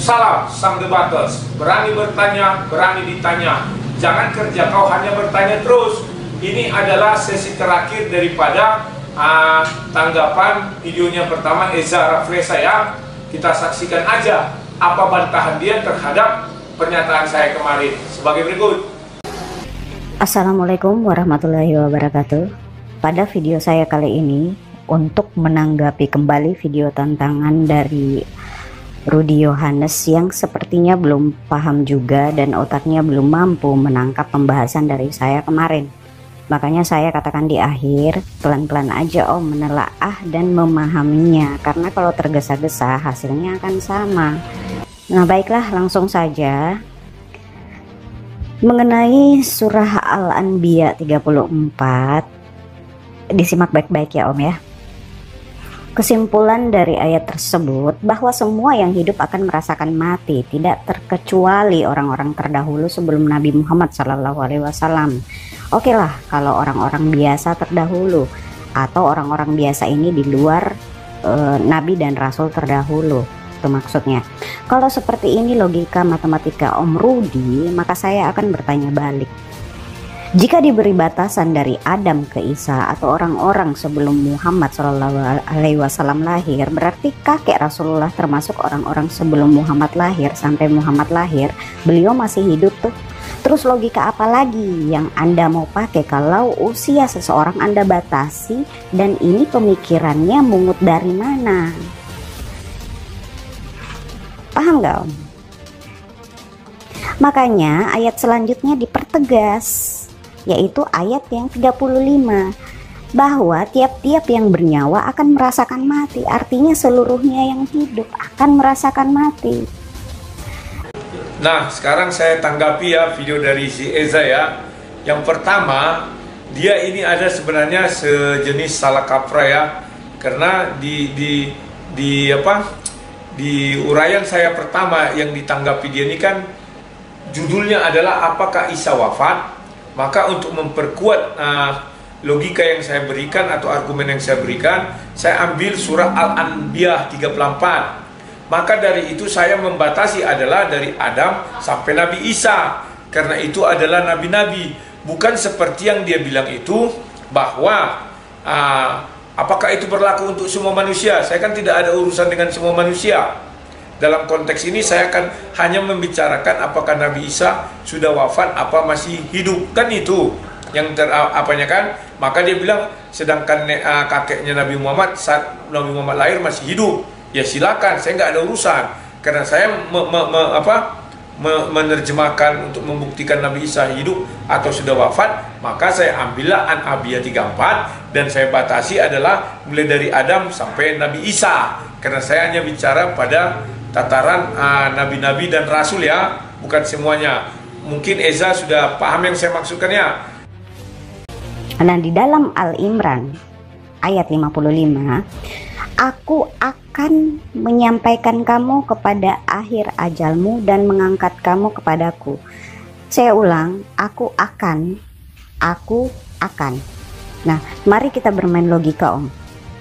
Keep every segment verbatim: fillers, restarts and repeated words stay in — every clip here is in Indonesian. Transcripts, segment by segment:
Salam sang debaters, berani bertanya, berani ditanya. Jangan kerja kau hanya bertanya terus. Ini adalah sesi terakhir daripada uh, tanggapan videonya pertama Eza Raflesa ya. Kita saksikan aja apa bantahan dia terhadap pernyataan saya kemarin sebagai berikut. Assalamualaikum warahmatullahi wabarakatuh. Pada video saya kali ini untuk menanggapi kembali video tantangan dari Rudy Yohanes yang sepertinya belum paham juga dan otaknya belum mampu menangkap pembahasan dari saya kemarin. Makanya saya katakan di akhir, pelan-pelan aja om menelaah dan memahaminya, karena kalau tergesa-gesa hasilnya akan sama. Nah baiklah, langsung saja. Mengenai surah Al-Anbiya tiga puluh empat, disimak baik-baik ya om ya. Kesimpulan dari ayat tersebut bahwa semua yang hidup akan merasakan mati, tidak terkecuali orang-orang terdahulu sebelum Nabi Muhammad shallallahu alaihi wasallam. Oke lah, kalau orang-orang biasa terdahulu atau orang-orang biasa ini di luar e, Nabi dan Rasul terdahulu, itu maksudnya. Kalau seperti ini logika matematika Om Rudy, maka saya akan bertanya balik. Jika diberi batasan dari Adam ke Isa atau orang-orang sebelum Muhammad shallallahu alaihi wasallam lahir, berarti kakek Rasulullah termasuk orang-orang sebelum Muhammad lahir sampai Muhammad lahir, beliau masih hidup tuh. Terus logika apa lagi yang Anda mau pakai kalau usia seseorang Anda batasi dan ini pemikirannya mungut dari mana? Paham gak om? Makanya ayat selanjutnya dipertegas, yaitu ayat yang tiga puluh lima, bahwa tiap-tiap yang bernyawa akan merasakan mati. Artinya seluruhnya yang hidup akan merasakan mati. Nah sekarang saya tanggapi ya video dari si Eza ya. Yang pertama, dia ini ada sebenarnya sejenis salah kaprah ya, karena di di di apa di uraian saya pertama yang ditanggapi dia ini kan judulnya adalah apakah Isa wafat. Maka untuk memperkuat uh, logika yang saya berikan atau argumen yang saya berikan, saya ambil surah Al-Anbiya tiga puluh empat. Maka dari itu saya membatasi adalah dari Adam sampai Nabi Isa, karena itu adalah nabi-nabi. Bukan seperti yang dia bilang itu bahwa uh, apakah itu berlaku untuk semua manusia. Saya kan tidak ada urusan dengan semua manusia. Dalam konteks ini saya akan hanya membicarakan apakah Nabi Isa sudah wafat apa masih hidup, kan itu yang ter apanya kan. Maka dia bilang sedangkan uh, kakeknya Nabi Muhammad saat Nabi Muhammad lahir masih hidup, ya silakan, saya nggak ada urusan, karena saya me, me, me, apa, me, menerjemahkan untuk membuktikan Nabi Isa hidup atau sudah wafat. Maka saya ambillah An-Anbiya tiga puluh empat dan saya batasi adalah mulai dari Adam sampai Nabi Isa, karena saya hanya bicara pada tataran nabi-nabi uh, dan rasul ya, bukan semuanya. Mungkin Eza sudah paham yang saya maksudkan ya. Nah di dalam Al-Imran ayat lima puluh lima, aku akan menyampaikan kamu kepada akhir ajalmu dan mengangkat kamu kepadaku. Saya ulang, aku akan, aku akan. Nah mari kita bermain logika om.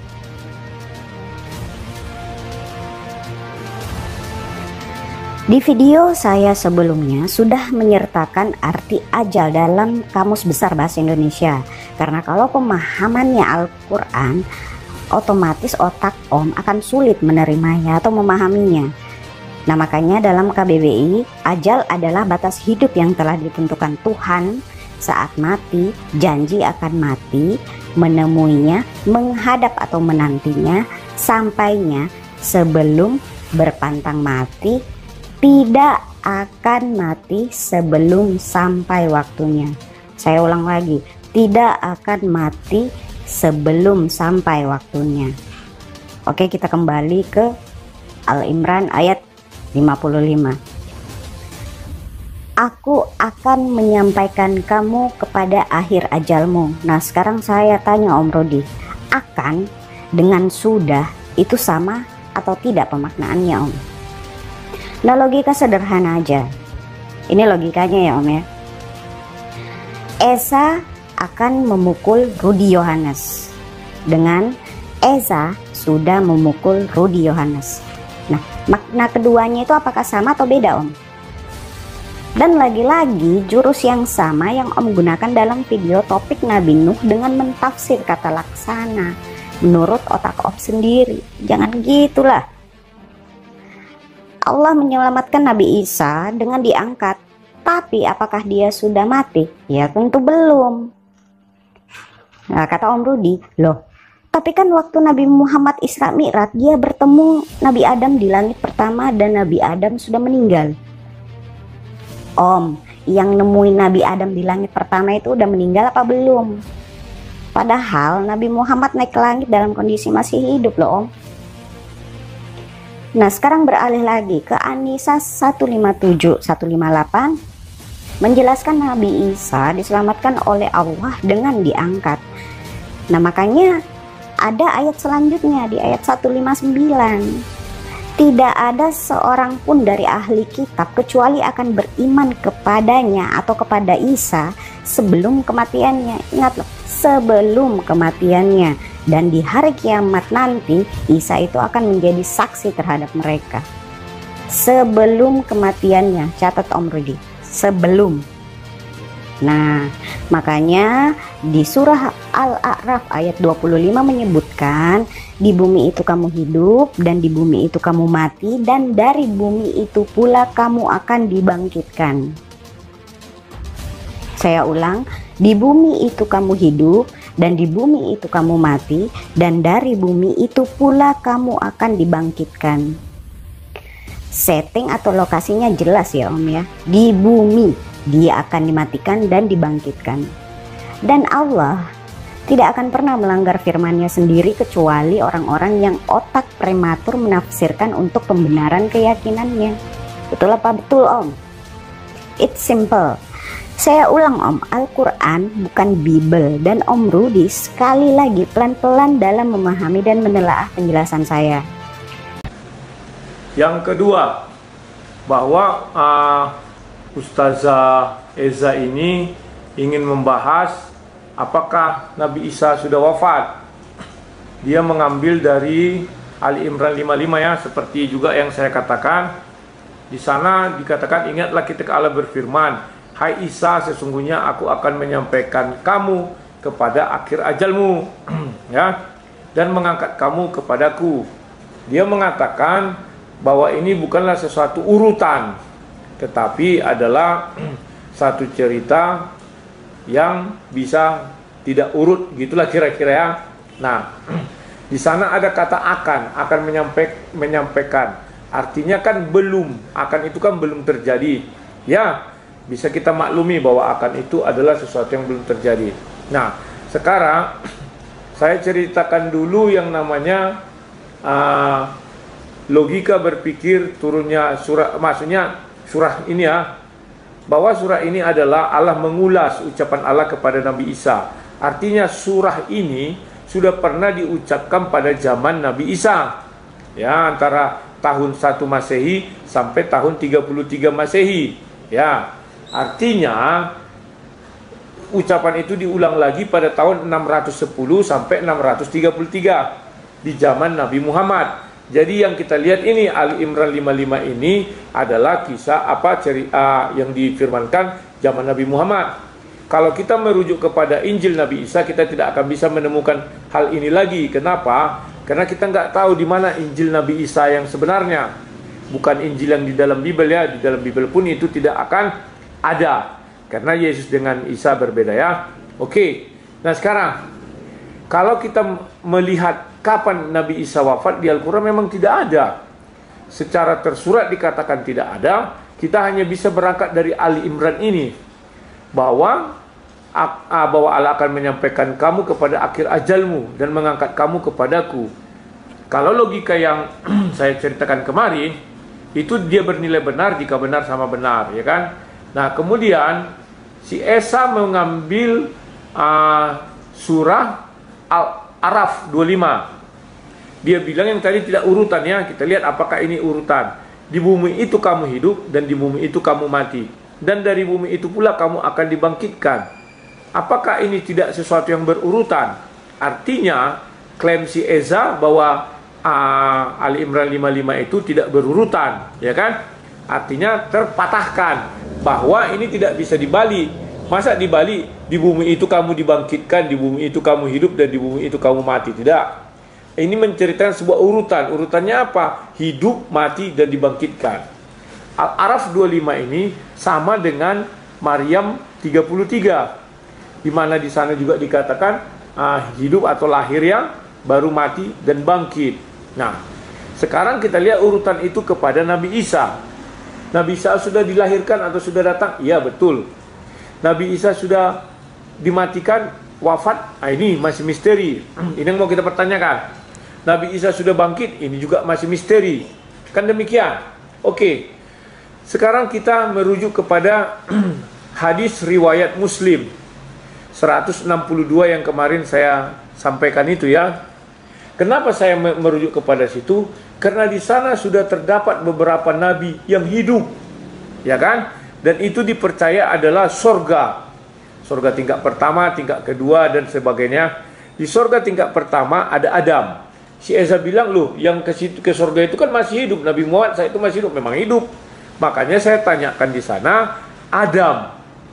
Di video saya sebelumnya sudah menyertakan arti ajal dalam Kamus Besar Bahasa Indonesia. Karena kalau pemahamannya Al-Quran, otomatis otak om akan sulit menerimanya atau memahaminya. Nah makanya dalam K B B I, ajal adalah batas hidup yang telah ditentukan Tuhan saat mati, janji akan mati, menemuinya, menghadap atau menantinya, sampainya sebelum berpantang mati, tidak akan mati sebelum sampai waktunya. Saya ulang lagi, tidak akan mati sebelum sampai waktunya. Oke, kita kembali ke Al-Imran ayat lima puluh lima. Aku akan menyampaikan kamu kepada akhir ajalmu. Nah sekarang saya tanya Om Rudy, akan dengan sudah itu sama atau tidak pemaknaannya om? Nah logika sederhana aja, ini logikanya ya om ya. Esa akan memukul Rudy Yohanes dengan Eza sudah memukul Rudy Yohanes. Nah, makna keduanya itu apakah sama atau beda, Om? Dan lagi-lagi jurus yang sama yang Om gunakan dalam video topik Nabi Nuh dengan mentafsir kata laksana menurut otak Om sendiri. Jangan gitulah. Allah menyelamatkan Nabi Isa dengan diangkat, tapi apakah dia sudah mati? Ya tentu belum. Nah, kata Om Rudi, loh, tapi kan waktu Nabi Muhammad Isra Mi'raj dia bertemu Nabi Adam di langit pertama dan Nabi Adam sudah meninggal. Om, yang nemuin Nabi Adam di langit pertama itu udah meninggal apa belum? Padahal Nabi Muhammad naik ke langit dalam kondisi masih hidup loh, Om. Nah, sekarang beralih lagi ke An-Nisa seratus lima puluh tujuh seratus lima puluh delapan menjelaskan Nabi Isa diselamatkan oleh Allah dengan diangkat. Nah, makanya ada ayat selanjutnya di ayat seratus lima puluh sembilan. Tidak ada seorang pun dari ahli kitab kecuali akan beriman kepadanya atau kepada Isa sebelum kematiannya. Ingat loh, sebelum kematiannya. Dan di hari kiamat nanti Isa itu akan menjadi saksi terhadap mereka. Sebelum kematiannya, catat Om Rudi, sebelum. Nah, makanya di surah Al-A'raf ayat dua puluh lima menyebutkan, di bumi itu kamu hidup dan di bumi itu kamu mati dan dari bumi itu pula kamu akan dibangkitkan. Saya ulang, di bumi itu kamu hidup dan di bumi itu kamu mati dan dari bumi itu pula kamu akan dibangkitkan. Setting atau lokasinya jelas ya Om ya, di bumi dia akan dimatikan dan dibangkitkan. Dan Allah tidak akan pernah melanggar firman-Nya sendiri kecuali orang-orang yang otak prematur menafsirkan untuk pembenaran keyakinannya. Betul apa betul Om? It's simple. Saya ulang Om, Al-Quran bukan Bible. Dan Om Rudi sekali lagi pelan-pelan dalam memahami dan menelaah penjelasan saya. Yang kedua, bahwa uh, Ustazah Eza ini ingin membahas apakah Nabi Isa sudah wafat. Dia mengambil dari Ali Imran lima puluh lima ya, seperti juga yang saya katakan. Di sana dikatakan, ingatlah ketika Allah berfirman, hai Isa, sesungguhnya aku akan menyampaikan kamu kepada akhir ajalmu ya, dan mengangkat kamu kepadaku. Dia mengatakan bahwa ini bukanlah sesuatu urutan, tetapi adalah satu cerita yang bisa tidak urut, gitulah kira-kira ya. Nah, di sana ada kata akan, akan menyampaik, menyampaikan. Artinya kan belum, akan itu kan belum terjadi. Ya, bisa kita maklumi bahwa akan itu adalah sesuatu yang belum terjadi. Nah, sekarang saya ceritakan dulu yang namanya uh, logika berpikir turunnya surah, maksudnya surah ini ya, bahwa surah ini adalah Allah mengulas ucapan Allah kepada Nabi Isa. Artinya surah ini sudah pernah diucapkan pada zaman Nabi Isa ya, antara tahun satu Masehi sampai tahun tiga puluh tiga Masehi ya. Artinya ucapan itu diulang lagi pada tahun enam ratus sepuluh sampai enam ratus tiga puluh tiga di zaman Nabi Muhammad. Jadi yang kita lihat ini Ali Imran lima puluh lima ini adalah kisah apa cerita yang difirmankan zaman Nabi Muhammad. Kalau kita merujuk kepada Injil Nabi Isa, kita tidak akan bisa menemukan hal ini lagi. Kenapa? Karena kita nggak tahu di mana Injil Nabi Isa yang sebenarnya. Bukan Injil yang di dalam Bible ya. Di dalam Bible pun itu tidak akan ada. Karena Yesus dengan Isa berbeda ya. Oke. Nah sekarang, kalau kita melihat kapan Nabi Isa wafat di Al-Quran memang tidak ada. Secara tersurat dikatakan tidak ada. Kita hanya bisa berangkat dari Ali Imran ini. Bahwa, bahwa Allah akan menyampaikan kamu kepada akhir ajalmu dan mengangkat kamu kepadaku. Kalau logika yang saya ceritakan kemarin, itu dia bernilai benar jika benar sama benar, ya kan? Nah kemudian si Esa mengambil uh, surah Al-Araf dua puluh lima. Dia bilang yang tadi tidak urutan ya. Kita lihat apakah ini urutan. Di bumi itu kamu hidup dan di bumi itu kamu mati. Dan dari bumi itu pula kamu akan dibangkitkan. Apakah ini tidak sesuatu yang berurutan? Artinya klaim si Eza bahwa uh, Ali Imran lima puluh lima itu tidak berurutan, ya kan? Artinya terpatahkan bahwa ini tidak bisa dibalik. Masa dibalik, di bumi itu kamu dibangkitkan, di bumi itu kamu hidup, dan di bumi itu kamu mati. Tidak. Ini menceritakan sebuah urutan. Urutannya apa? Hidup, mati, dan dibangkitkan. Al-A'raf dua puluh lima ini sama dengan Maryam tiga puluh tiga, di mana di sana juga dikatakan uh, hidup atau lahir yang baru mati dan bangkit. Nah, sekarang kita lihat urutan itu kepada Nabi Isa. Nabi Isa sudah dilahirkan atau sudah datang? Iya, betul. Nabi Isa sudah dimatikan, wafat? Nah, ini masih misteri. Ini yang mau kita pertanyakan. Nabi Isa sudah bangkit? Ini juga masih misteri. Kan demikian. Oke. Sekarang kita merujuk kepada hadis riwayat Muslim seratus enam puluh dua yang kemarin saya sampaikan itu ya. Kenapa saya merujuk kepada situ? Karena di sana sudah terdapat beberapa nabi yang hidup, ya kan? Dan itu dipercaya adalah sorga. Sorga tingkat pertama, tingkat kedua, dan sebagainya. Di sorga tingkat pertama ada Adam. Si Eza bilang, loh, yang ke situ, ke sorga itu kan masih hidup. Nabi Muhammad saya itu masih hidup, memang hidup. Makanya saya tanyakan di sana, Adam.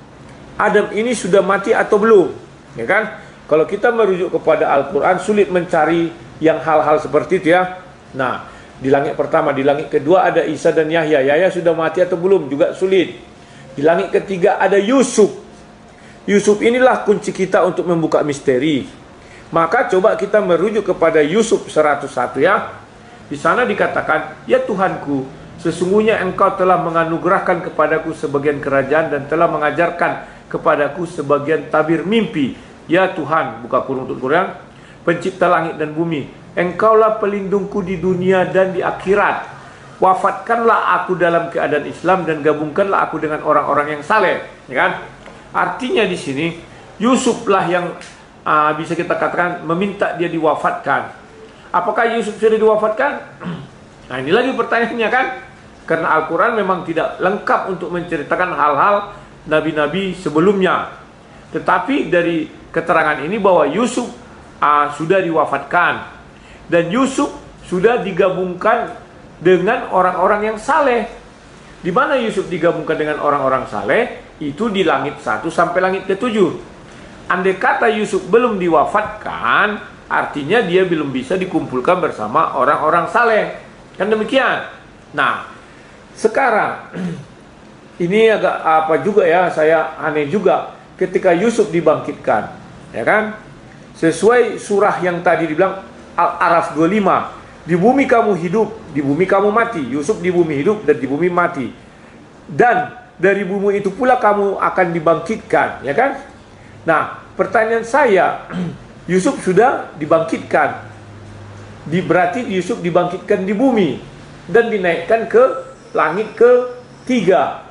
Adam ini sudah mati atau belum? Ya kan? Kalau kita merujuk kepada Al-Quran, sulit mencari yang hal-hal seperti itu ya. Nah, di langit pertama, di langit kedua ada Isa dan Yahya. Yahya sudah mati atau belum? Juga sulit. Di langit ketiga ada Yusuf. Yusuf inilah kunci kita untuk membuka misteri. Maka coba kita merujuk kepada Yusuf seratus satu ya. Di sana dikatakan, ya Tuhanku, sesungguhnya engkau telah menganugerahkan kepadaku sebagian kerajaan dan telah mengajarkan kepadaku sebagian tabir mimpi. Ya Tuhan, buka kurung untuk kurang, pencipta langit dan bumi, engkaulah pelindungku di dunia dan di akhirat. Wafatkanlah aku dalam keadaan Islam dan gabungkanlah aku dengan orang-orang yang saleh. Ya kan? Artinya di sini Yusuflah yang uh, bisa kita katakan meminta dia diwafatkan. Apakah Yusuf sudah diwafatkan? Nah, ini lagi pertanyaannya kan? Karena Al-Quran memang tidak lengkap untuk menceritakan hal-hal nabi-nabi sebelumnya. Tetapi dari keterangan ini bahwa Yusuf uh, sudah diwafatkan. Dan Yusuf sudah digabungkan dengan orang-orang yang saleh. Di mana Yusuf digabungkan dengan orang-orang saleh? Itu di langit satu sampai langit ketujuh. Andai kata Yusuf belum diwafatkan, artinya dia belum bisa dikumpulkan bersama orang-orang saleh. Kan demikian. Nah, sekarang ini agak apa juga ya, saya aneh juga ketika Yusuf dibangkitkan, ya kan? Sesuai surah yang tadi dibilang Al-A'raf dua puluh lima, di bumi kamu hidup, di bumi kamu mati. Yusuf di bumi hidup dan di bumi mati. Dan dari bumi itu pula kamu akan dibangkitkan, ya kan? Nah, pertanyaan saya, Yusuf sudah dibangkitkan. Di, berarti Yusuf dibangkitkan di bumi dan dinaikkan ke langit ketiga.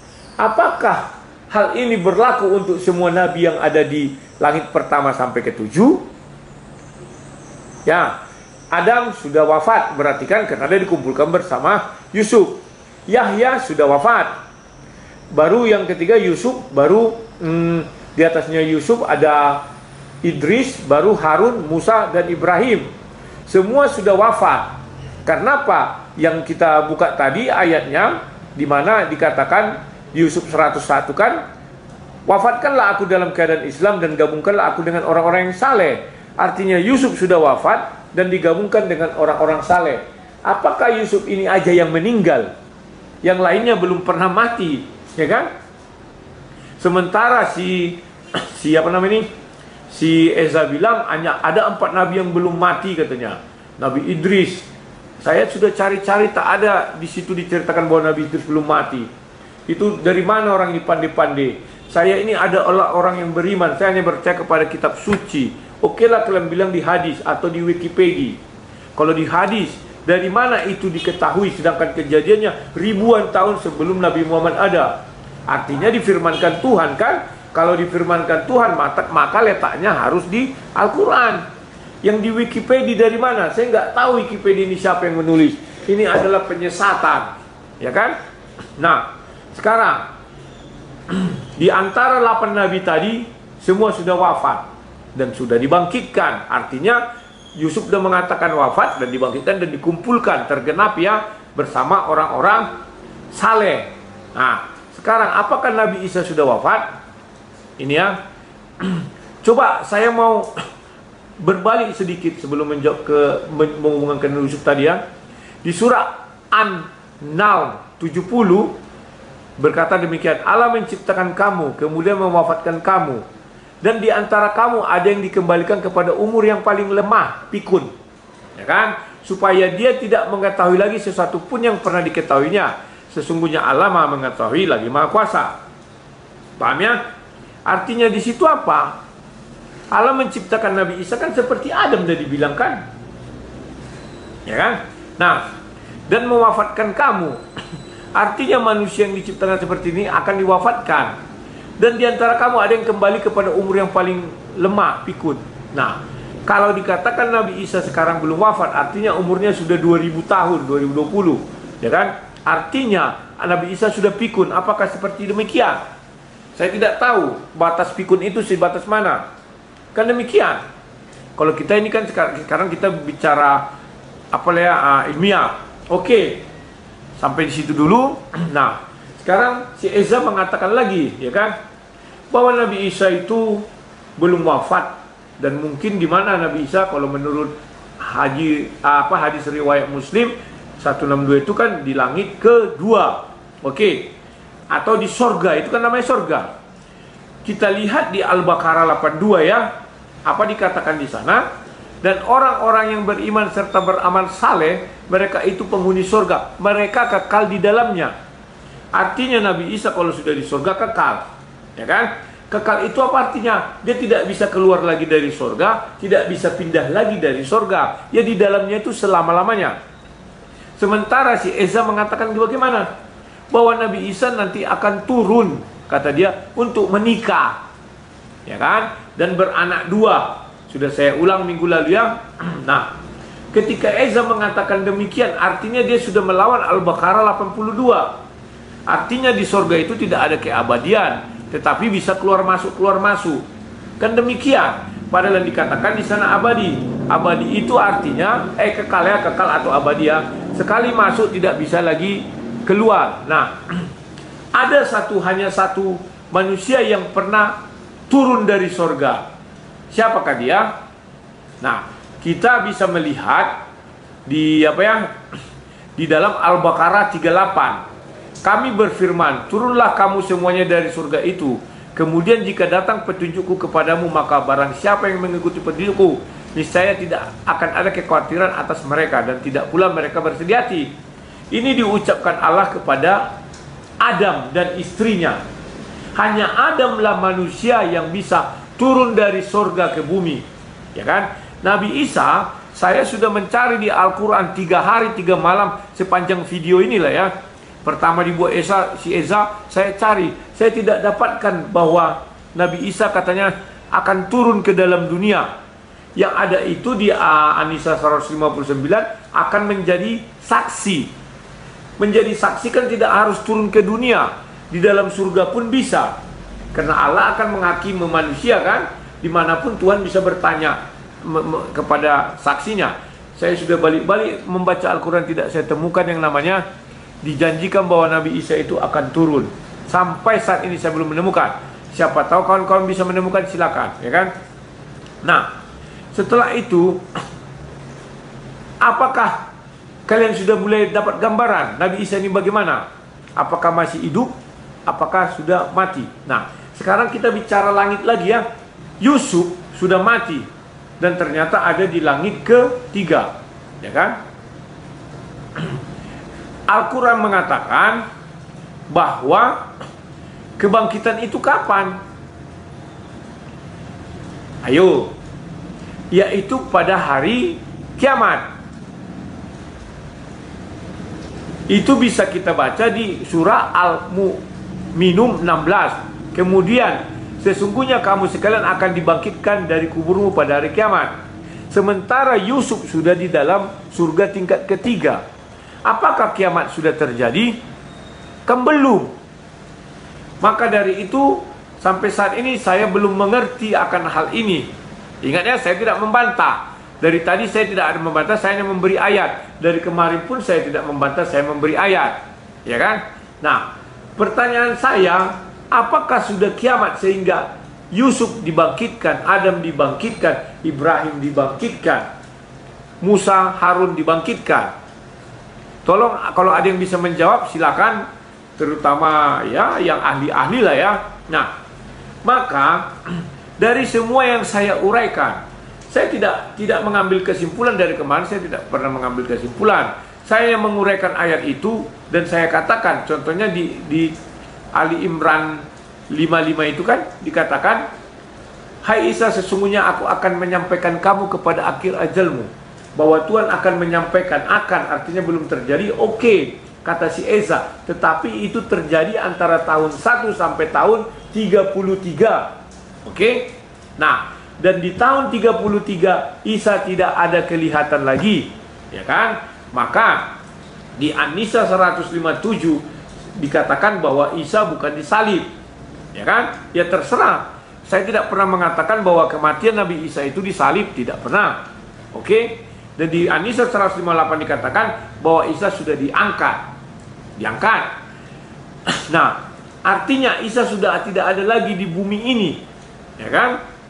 Apakah hal ini berlaku untuk semua nabi yang ada di langit pertama sampai ketujuh? Ya, Adam sudah wafat, berarti kan karena dia dikumpulkan bersama Yusuf. Yahya sudah wafat. Baru yang ketiga Yusuf, baru hmm, di atasnya Yusuf ada Idris, baru Harun, Musa, dan Ibrahim. Semua sudah wafat. Karena apa? Yang kita buka tadi ayatnya, di mana dikatakan Yusuf seratus satu kan, wafatkanlah aku dalam keadaan Islam dan gabungkanlah aku dengan orang-orang yang saleh. Artinya Yusuf sudah wafat dan digabungkan dengan orang-orang saleh. Apakah Yusuf ini aja yang meninggal? Yang lainnya belum pernah mati, ya kan? Sementara si siapa namanya ini? Si Eza bilang hanya ada empat nabi yang belum mati katanya. Nabi Idris. Saya sudah cari-cari, tak ada di situ diceritakan bahwa Nabi Idris belum mati. Itu dari mana orang ini pandai-pandai? Saya ini ada orang yang beriman. Saya hanya percaya kepada kitab suci. Oke lah kalian bilang di hadis atau di Wikipedia. Kalau di hadis, dari mana itu diketahui? Sedangkan kejadiannya ribuan tahun sebelum Nabi Muhammad ada. Artinya difirmankan Tuhan kan? Kalau difirmankan Tuhan, maka, maka letaknya harus di Al-Quran. Yang di Wikipedia dari mana? Saya nggak tahu Wikipedia ini siapa yang menulis. Ini adalah penyesatan, ya kan? Nah, sekarang di antara delapan nabi tadi semua sudah wafat dan sudah dibangkitkan. Artinya Yusuf sudah mengatakan wafat dan dibangkitkan dan dikumpulkan, tergenap ya bersama orang-orang saleh. Nah, sekarang apakah Nabi Isa sudah wafat? Ini ya. Coba saya mau berbalik sedikit sebelum menjawab ke menghubungkan Yusuf tadi ya. Di surah An-Nahl tujuh puluh berkata demikian, Allah menciptakan kamu, kemudian mewafatkan kamu, dan di antara kamu ada yang dikembalikan kepada umur yang paling lemah, pikun, ya kan? Supaya dia tidak mengetahui lagi sesuatu pun yang pernah diketahuinya. Sesungguhnya Allah Maha mengetahui lagi Maha Kuasa. Paham ya? Artinya di situ apa? Allah menciptakan Nabi Isa kan seperti Adam sudah dibilangkan, ya kan? Nah, dan mewafatkan kamu, artinya manusia yang diciptakan seperti ini akan diwafatkan. Dan diantara kamu ada yang kembali kepada umur yang paling lemah, pikun. Nah, kalau dikatakan Nabi Isa sekarang belum wafat, artinya umurnya sudah dua ribu tahun, dua ribu dua puluh, ya kan? Artinya Nabi Isa sudah pikun. Apakah seperti demikian? Saya tidak tahu batas pikun itu sebatas mana. Kan demikian. Kalau kita ini kan sekarang kita bicara apa ya, uh, ilmiah. Oke, sampai di situ dulu. Nah, sekarang si Eza mengatakan lagi, ya kan, bahwa Nabi Isa itu belum wafat. Dan mungkin di mana Nabi Isa, kalau menurut haji apa hadis riwayat Muslim seratus enam puluh dua itu kan di langit kedua. Oke. Atau di sorga, itu kan namanya sorga. Kita lihat di Al-Baqarah delapan puluh dua ya. Apa dikatakan di sana? Dan orang-orang yang beriman serta beramal saleh, mereka itu penghuni sorga. Mereka kekal di dalamnya. Artinya Nabi Isa kalau sudah di surga kekal, ya kan? Kekal itu apa artinya? Dia tidak bisa keluar lagi dari surga, tidak bisa pindah lagi dari surga. Ya di dalamnya itu selama-lamanya. Sementara si Eza mengatakan bagaimana? Bahwa Nabi Isa nanti akan turun, kata dia, untuk menikah, ya kan? Dan beranak dua. Sudah saya ulang minggu lalu ya. Nah, ketika Eza mengatakan demikian, artinya dia sudah melawan Al-Baqarah delapan puluh dua. Artinya di sorga itu tidak ada keabadian, tetapi bisa keluar masuk keluar masuk. Kan demikian. Padahal yang dikatakan di sana abadi. Abadi itu artinya eh kekal ya, kekal atau abadi ya. Sekali masuk tidak bisa lagi keluar. Nah, ada satu hanya satu manusia yang pernah turun dari sorga. Siapakah dia? Nah, kita bisa melihat di apa ya? Di dalam Al-Baqarah tiga puluh delapan. Kami berfirman, turunlah kamu semuanya dari surga itu. Kemudian jika datang petunjukku kepadamu, maka barang siapa yang mengikuti petunjukku, niscaya tidak akan ada kekhawatiran atas mereka, dan tidak pula mereka bersedih hati. Ini diucapkan Allah kepada Adam dan istrinya. Hanya Adamlah manusia yang bisa turun dari surga ke bumi, ya kan? Nabi Isa, saya sudah mencari di Al-Quran tiga hari tiga malam sepanjang video inilah ya. Pertama dibuat Esa, si Eza, saya cari, saya tidak dapatkan bahwa Nabi Isa katanya akan turun ke dalam dunia. Yang ada itu di An-Nisa seratus lima puluh sembilan akan menjadi saksi. Menjadi saksi kan tidak harus turun ke dunia, di dalam surga pun bisa. Karena Allah akan menghakimi manusia kan, dimanapun Tuhan bisa bertanya kepada saksinya. Saya sudah balik-balik membaca Al-Quran, tidak saya temukan yang namanya dijanjikan bahwa Nabi Isa itu akan turun. Sampai saat ini saya belum menemukan. Siapa tahu kawan-kawan bisa menemukan, silakan, ya kan? Nah, setelah itu, apakah kalian sudah mulai dapat gambaran Nabi Isa ini bagaimana? Apakah masih hidup? Apakah sudah mati? Nah, sekarang kita bicara langit lagi ya. Yusuf sudah mati dan ternyata ada di langit ketiga, ya kan? Al-Quran mengatakan bahwa kebangkitan itu kapan? Ayo, yaitu pada hari kiamat. Itu bisa kita baca di surah Al-Mu'minun enam belas. Kemudian, sesungguhnya kamu sekalian akan dibangkitkan dari kuburmu pada hari kiamat. Sementara Yusuf sudah di dalam surga tingkat ketiga. Apakah kiamat sudah terjadi? Kan belum. Maka dari itu, sampai saat ini saya belum mengerti akan hal ini. Ingat ya, saya tidak membantah. Dari tadi saya tidak ada membantah, saya hanya memberi ayat. Dari kemarin pun saya tidak membantah, saya memberi ayat. Ya kan? Nah, pertanyaan saya, apakah sudah kiamat sehingga Yusuf dibangkitkan, Adam dibangkitkan, Ibrahim dibangkitkan, Musa, Harun dibangkitkan? Tolong kalau ada yang bisa menjawab silakan, terutama ya yang ahli-ahli lah ya. Nah, maka dari semua yang saya uraikan, saya tidak tidak mengambil kesimpulan dari kemarin, saya tidak pernah mengambil kesimpulan. Saya yang menguraikan ayat itu dan saya katakan, contohnya di di Ali Imran lima puluh lima itu kan dikatakan, hai Isa, sesungguhnya aku akan menyampaikan kamu kepada akhir ajalmu, bahwa Tuhan akan menyampaikan, akan artinya belum terjadi. Oke, okay, kata si Eza, tetapi itu terjadi antara tahun satu sampai tahun tiga puluh tiga. Oke, okay? Nah, dan di tahun tiga puluh tiga Isa tidak ada kelihatan lagi, ya kan? Maka di An-Nisa seratus lima puluh tujuh dikatakan bahwa Isa bukan disalib, ya kan? Ya terserah. Saya tidak pernah mengatakan bahwa kematian Nabi Isa itu disalib, tidak pernah. Oke? Okay? Dan di An-Nisa seratus lima puluh delapan dikatakan bahwa Isa sudah diangkat. Diangkat. Nah, artinya Isa sudah tidak ada lagi di bumi ini, ya kan?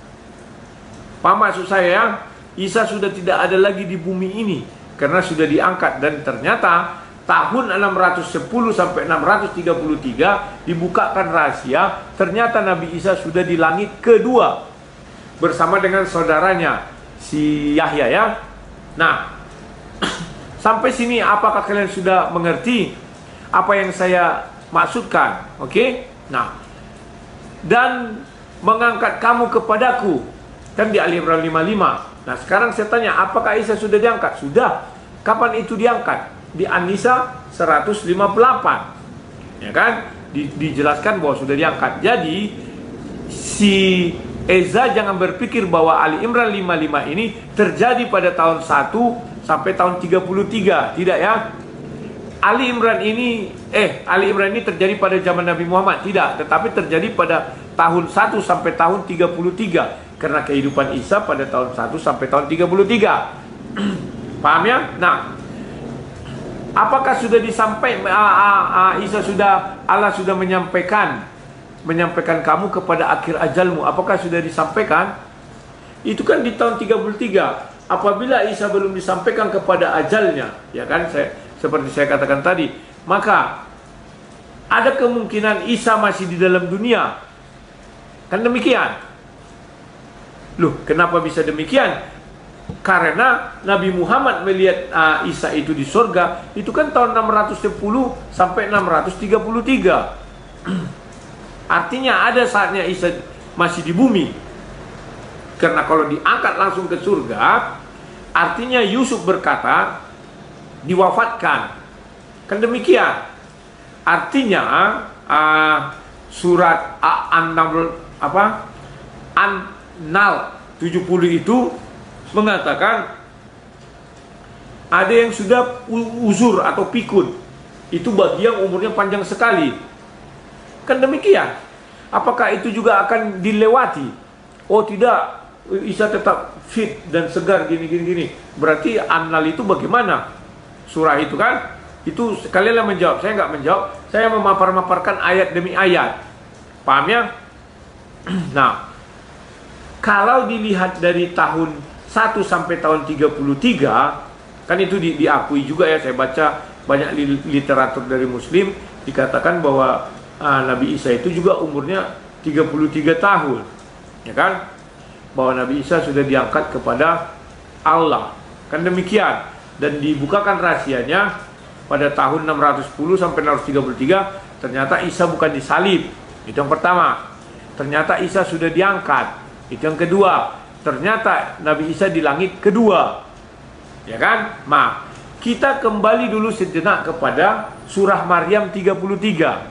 Paham maksud saya ya? Isa sudah tidak ada lagi di bumi ini karena sudah diangkat. Dan ternyata tahun enam ratus sepuluh sampai enam ratus tiga puluh tiga dibukakan rahasia, ternyata Nabi Isa sudah di langit kedua bersama dengan saudaranya si Yahya ya. Nah, sampai sini apakah kalian sudah mengerti apa yang saya maksudkan? Oke? Okay? Nah, dan mengangkat kamu kepadaku, kan di Ali Imran lima puluh lima. Nah, sekarang saya tanya, apakah Isa sudah diangkat? Sudah. Kapan itu diangkat? Di An-Nisa seratus lima puluh delapan. Ya kan? Di, dijelaskan bahwa sudah diangkat. Jadi si Eza jangan berpikir bahwa Ali Imran lima puluh lima ini terjadi pada tahun satu sampai tahun tiga puluh tiga. Tidak ya? Ali Imran ini eh Ali Imran ini terjadi pada zaman Nabi Muhammad, tidak, tetapi terjadi pada tahun satu sampai tahun tiga puluh tiga. Karena kehidupan Isa pada tahun satu sampai tahun tiga puluh tiga. Paham ya? Nah, apakah sudah disampaikan, Isa sudah, Allah sudah menyampaikan menyampaikan kamu kepada akhir ajalmu? Apakah sudah disampaikan? Itu kan di tahun tiga puluh tiga. Apabila Isa belum disampaikan kepada ajalnya, ya kan, saya, seperti saya katakan tadi, maka ada kemungkinan Isa masih di dalam dunia. Kan demikian. Loh, kenapa bisa demikian? Karena Nabi Muhammad melihat uh, Isa itu di surga, itu kan tahun enam ratus sepuluh sampai enam ratus tiga puluh tiga. Artinya ada saatnya Isa masih di bumi. Karena kalau diangkat langsung ke surga, artinya Yusuf berkata diwafatkan. Kan demikian. Artinya uh, surat An-Naml apa? An-Nal tujuh puluh itu mengatakan ada yang sudah uzur atau pikun. Itu bagi yang umurnya panjang sekali. Kan demikian. Apakah itu juga akan dilewati? Oh tidak, Isa tetap fit dan segar gini-gini gini. Berarti An-Nal itu bagaimana? Surah itu kan? Itu kalian yang menjawab, saya nggak menjawab. Saya memapar-maparkan ayat demi ayat. Paham ya? Nah, kalau dilihat dari tahun satu sampai tahun tiga puluh tiga, kan itu di, diakui juga ya, saya baca banyak literatur dari Muslim, dikatakan bahwa uh, Nabi Isa itu juga umurnya tiga puluh tiga tahun. Ya kan? Bahwa Nabi Isa sudah diangkat kepada Allah. Kan demikian. Dan dibukakan rahasianya pada tahun enam ratus sepuluh sampai enam ratus tiga puluh tiga, ternyata Isa bukan disalib. Itu yang pertama. Ternyata Isa sudah diangkat. Itu yang kedua. Ternyata Nabi Isa di langit kedua. Ya kan? Nah, kita kembali dulu sejenak kepada surah Maryam tiga puluh tiga.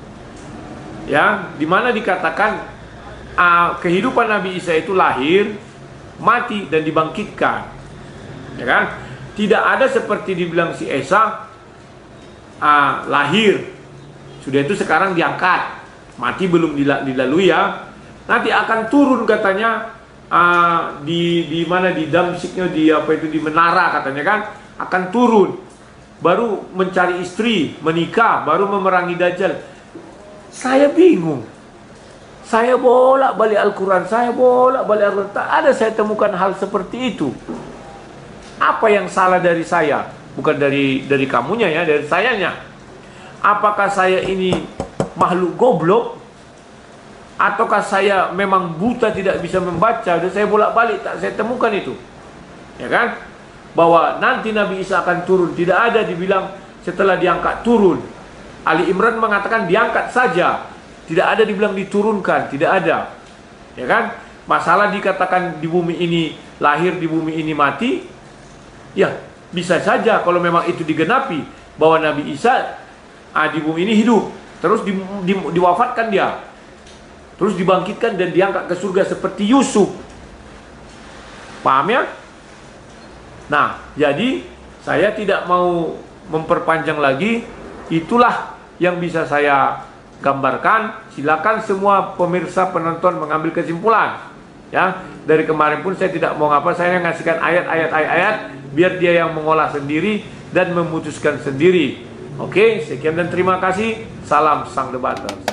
Ya, di mana dikatakan uh, kehidupan Nabi Isa itu lahir, mati dan dibangkitkan. Ya kan? Tidak ada seperti dibilang si Esa uh, lahir, sudah itu sekarang diangkat, mati belum dilalui ya. Nanti akan turun katanya uh, di di mana di Damsiknya, di apa itu, di menara katanya kan, akan turun, baru mencari istri, menikah, baru memerangi Dajjal. Saya bingung. Saya bolak-balik Al-Quran, saya bolak-balik Al-Quran, tak ada saya temukan hal seperti itu. Apa yang salah dari saya? Bukan dari dari kamunya ya, dari sayanya. Apakah saya ini makhluk goblok? Ataukah saya memang buta, tidak bisa membaca? Dan saya bolak-balik tak saya temukan itu. Ya kan? Bahwa nanti Nabi Isa akan turun, tidak ada dibilang setelah diangkat turun. Ali Imran mengatakan diangkat saja, tidak ada dibilang diturunkan, tidak ada. Ya kan? Masalah dikatakan di bumi ini lahir, di bumi ini mati. Ya, bisa saja kalau memang itu digenapi, bahwa Nabi Isa ah, di bumi ini hidup, terus di, di, diwafatkan dia, terus dibangkitkan dan diangkat ke surga seperti Yusuf. Paham ya? Nah, jadi saya tidak mau memperpanjang lagi. Itulah yang bisa saya gambarkan. Silakan semua pemirsa penonton mengambil kesimpulan. Ya, dari kemarin pun saya tidak mau ngapa, saya ngasihkan ayat-ayat ayat-ayat biar dia yang mengolah sendiri dan memutuskan sendiri. Oke, sekian dan terima kasih. Salam sang debater.